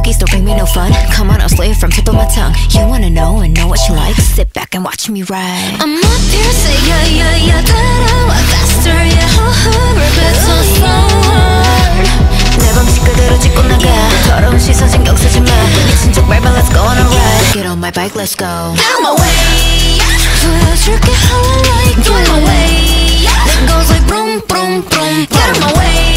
Boogies don't bring me no fun. Come on, I'll slay it from tip of my tongue. You wanna know and know what you like? Sit back and watch me ride. I'm up here, say yeah, yeah, yeah. 따라와 faster, yeah. repeat so slow. 내 방식 그대로 짚고 나가. 더러운 시선 신경 쓰지 마. 미친 척 밟아, let's go on a ride. Get on my bike, let's go. Out my way. 보여줄게 how I like it. On my way. It goes like boom, boom, boom. Get on my way.